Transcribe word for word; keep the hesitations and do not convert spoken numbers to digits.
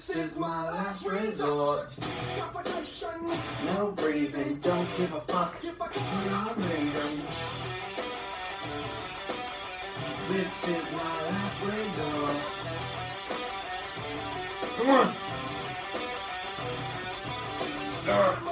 This is my last resort. Suffocation. No breathing, don't give a fuck. Not breathing. This is my last resort. Come on.